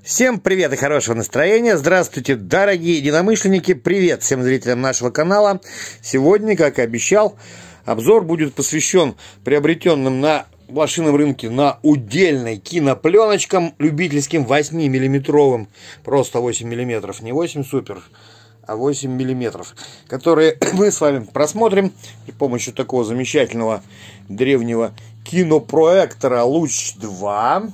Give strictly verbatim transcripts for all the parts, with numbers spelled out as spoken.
Всем привет и хорошего настроения. Здравствуйте, дорогие единомышленники. Привет всем зрителям нашего канала. Сегодня, как и обещал, обзор будет посвящен приобретенным на блошином рынке на удельной кинопленочкам любительским восьмимиллиметровым. Просто восемь миллиметров, не восемь супер, а восемь миллиметров, которые мы с вами просмотрим при помощи такого замечательного древнего кинопроектора Луч два.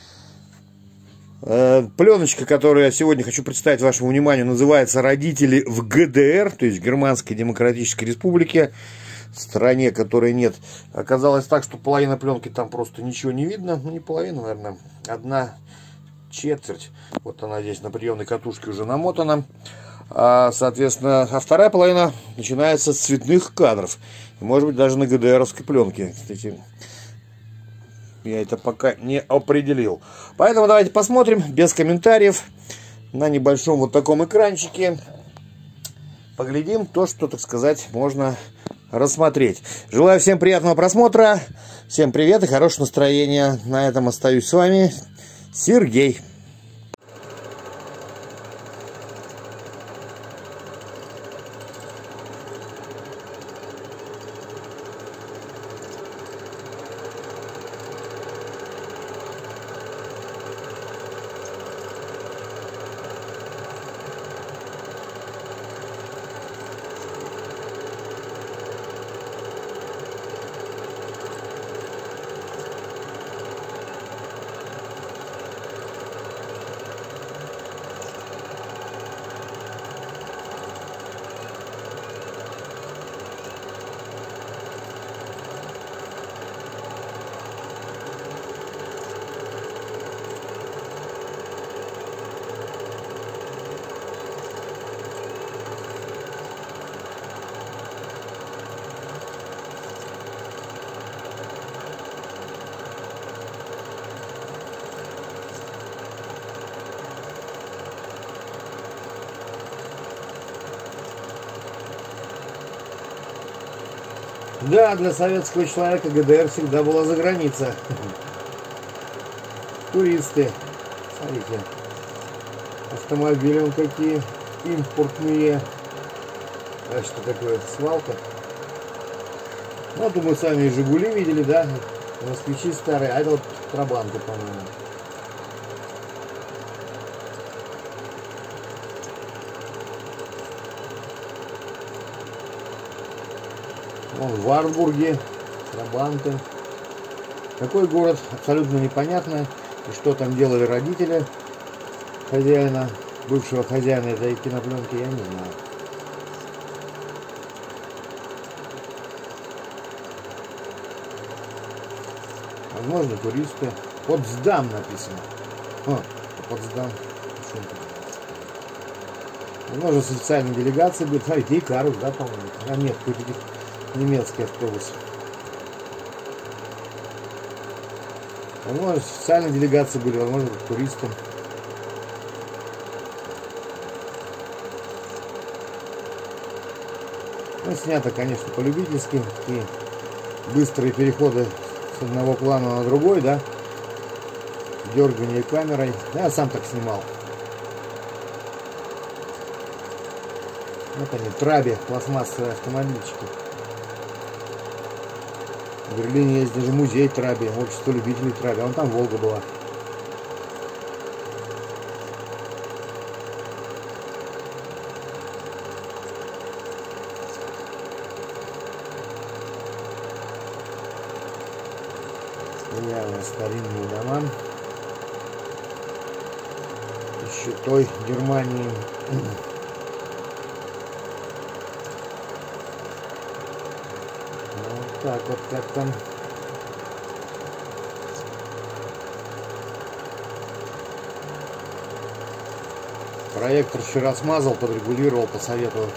Пленочка, которую я сегодня хочу представить вашему вниманию, называется «Родители в ГДР», то есть Германской Демократической Республике, стране, которой нет. Оказалось так, что половина пленки там просто ничего не видно. Ну, не половина, наверное, одна четверть. Вот она здесь на приемной катушке уже намотана. А, соответственно, а вторая половина начинается с цветных кадров. Может быть, даже на ГДРовской пленке. Кстати, я это пока не определил. Поэтому давайте посмотрим без комментариев на небольшом вот таком экранчике. Поглядим то, что, так сказать, можно рассмотреть. Желаю всем приятного просмотра. Всем привет и хорошего настроения. На этом остаюсь с вами. Сергей. Да, для советского человека ГДР всегда была за граница. Туристы. Смотрите. Автомобили вон какие импортные. А что такое? Свалка. Ну, думаю, сами и Жигули видели, да? Москвичи старые. А это вот Трабанты, по-моему. Вон в Варбурге, Трабанты. Какой город, абсолютно непонятно. И что там делали родители хозяина, бывшего хозяина этой кинопленки, я не знаю. Возможно, туристы. Потсдам написано. О, Потсдам. Возможно, с официальной делегацией будет. Смотрите, и Карус, да, по-моему. А нет, какой-то немецкий автобус. Возможно, официальные делегации были, возможно, туристам. Ну, снято, конечно, по-любительски. Такие быстрые переходы с одного плана на другой, да. Дергание камерой. Я сам так снимал. Вот они, Траби, пластмассовые автомобильчики. В Берлине есть даже музей Траби, общество любителей Траби. А вон там Волга была. Явно старинные дома. Еще той Германии. Так вот как там. Проектор вчера смазал, подрегулировал, посоветовал.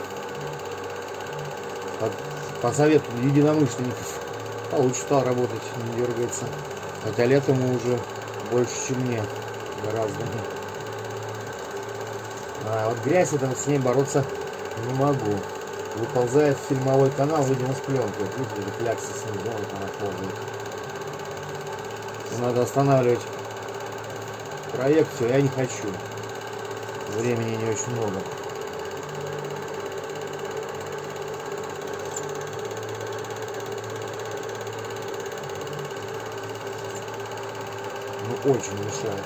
По, по совету единомышленников получше стал работать, не дергается. Хотя лет ему уже больше, чем мне. Гораздо. А вот грязь, это вот с ней бороться не могу. Выползает в фильмовой канал, видимо, с пленкой. Вот видите, клякса с ним, да, вот она ползает. Надо останавливать проекцию я не хочу. Времени не очень много. Ну, очень мешает.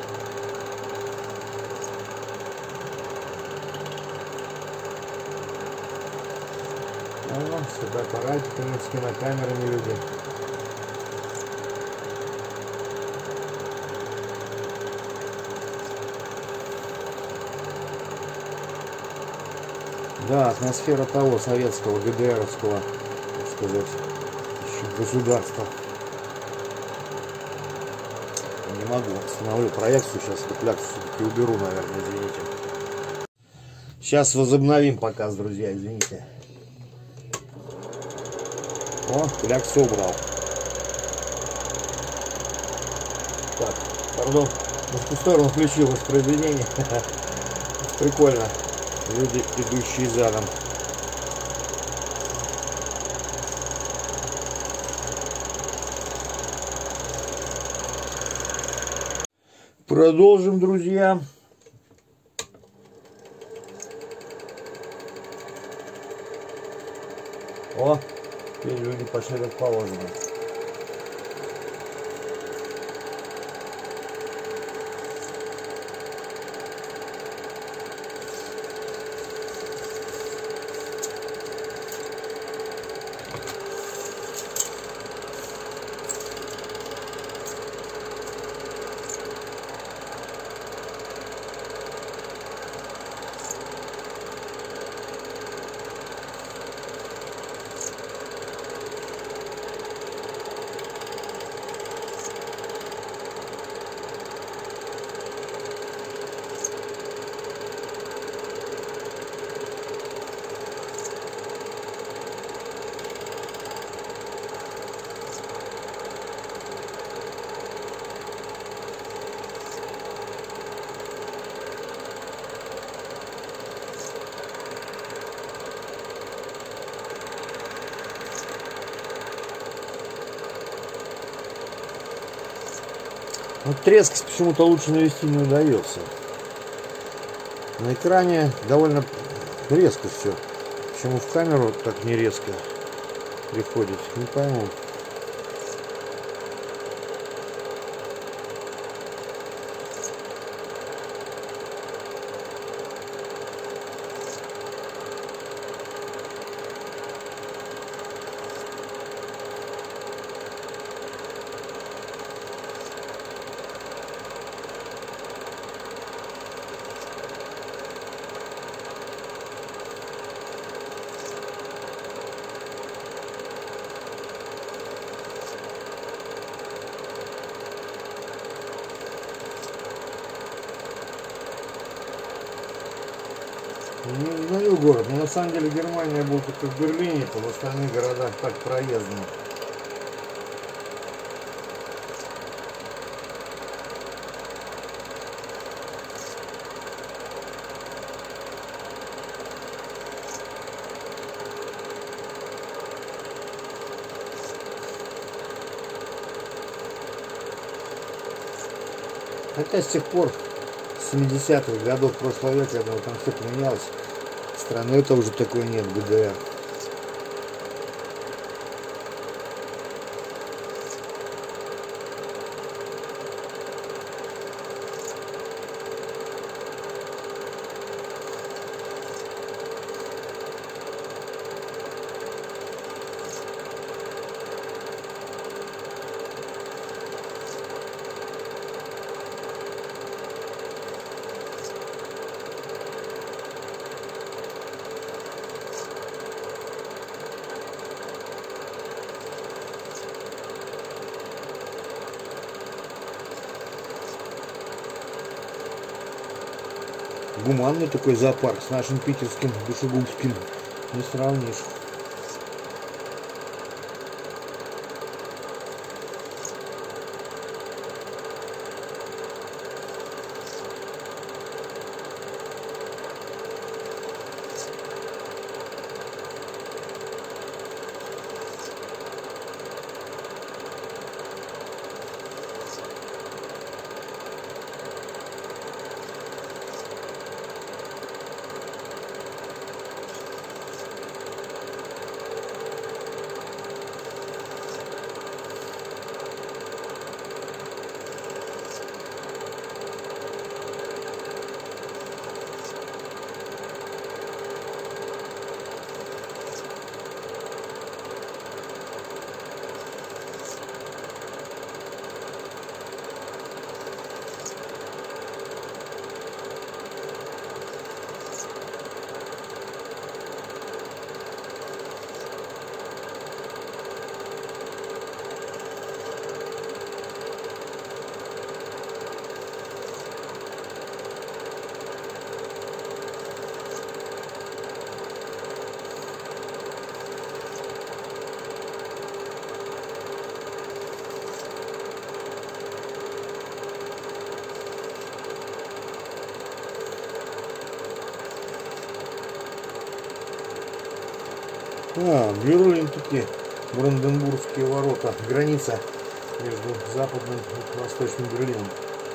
А, с фотоаппаратиками, с кинокамерами люди. Да, атмосфера того советского, ГДРовского, так сказать, еще государства. Не могу. Остановлю проекцию, сейчас эту кляксу все-таки уберу, наверное, извините. Сейчас возобновим показ, друзья, извините. О, кляксу убрал. Так, пардон, в ту сторону включил воспроизведение. Прикольно. Люди, идущие задом. Продолжим, друзья. О, теперь люди пошли как положено. Вот трескость почему-то лучше навести не удается. На экране довольно резко все. Почему в камеру так не резко приходит, не пойму. Не узнаю город, но на самом деле Германия была только в Берлине, то в остальных городах так проездно. Хотя с тех пор, с семидесятых годов прошлого века, я думаю, там все поменялось. Страны это уже такой нет, ГДР. Гуманный такой зоопарк, с нашим питерским душегубским не сравнишь. А, Берлин такие, Бранденбургские ворота, граница между западным и восточным Берлином.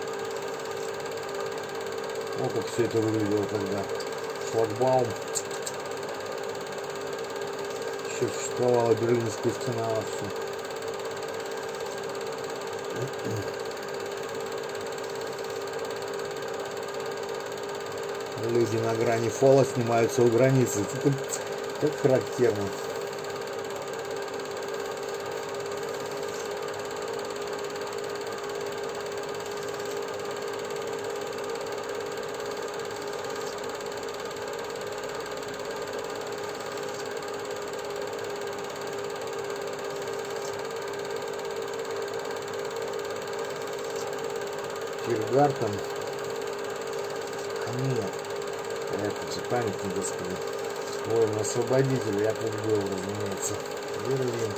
Вот как все это выглядело тогда. Шлагбаум. Еще существовала Берлинская стена вообще. Люди на грани фола снимаются у границы. Это как характерно. Тиргартен. А нет. Это же памятник, господи. Воин освободитель, я тут был, разумеется. Берлин.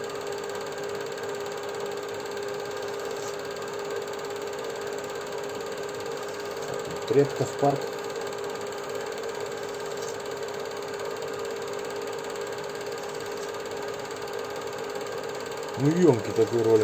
Трептов парк. Ну, емкий такой ролик.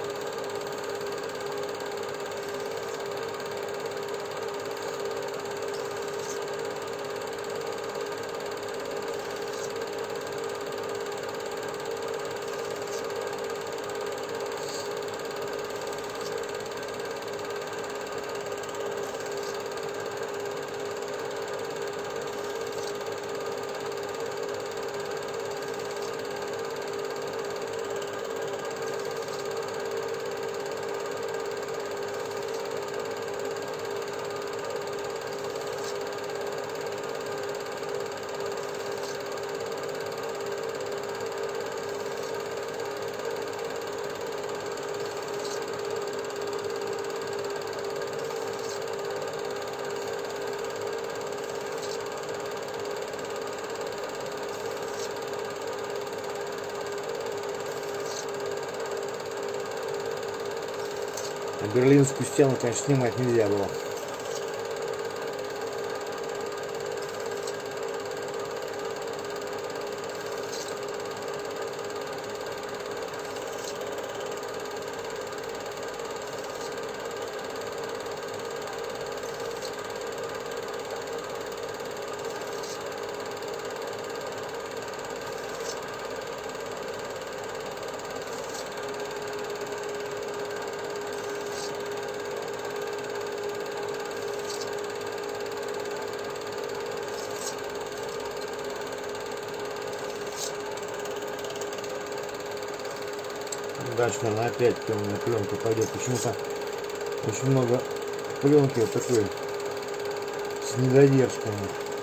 Берлинскую стену, конечно, снимать нельзя было. Дальше, наверное, опять темная пленка пойдет. Почему-то очень много пленки вот такой с недодержками.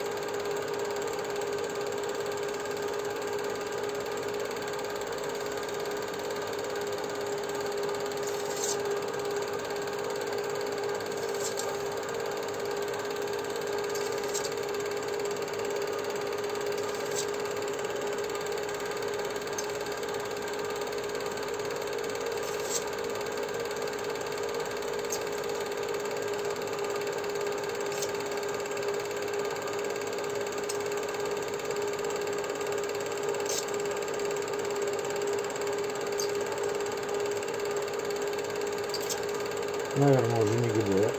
Наверное, уже не ГДР.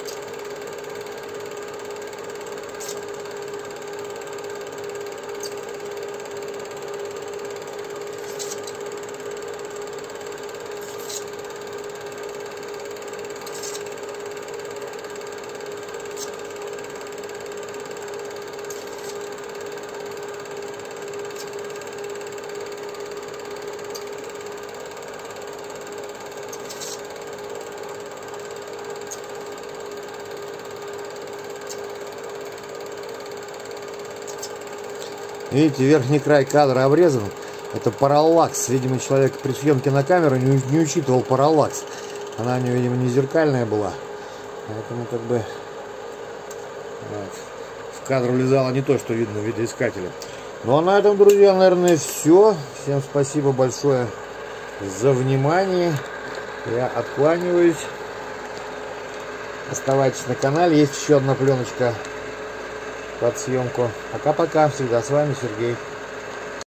Видите, верхний край кадра обрезан. Это параллакс. Видимо, человек при съемке на камеру не, не учитывал параллакс. Она у него, видимо, не зеркальная была. Поэтому как бы вот, в кадр влезало не то, что видно в видоискателе. Ну а на этом, друзья, наверное, все. Всем спасибо большое за внимание. Я откланиваюсь. Оставайтесь на канале. Есть еще одна пленочка под съемку. Пока-пока. Всегда с вами Сергей.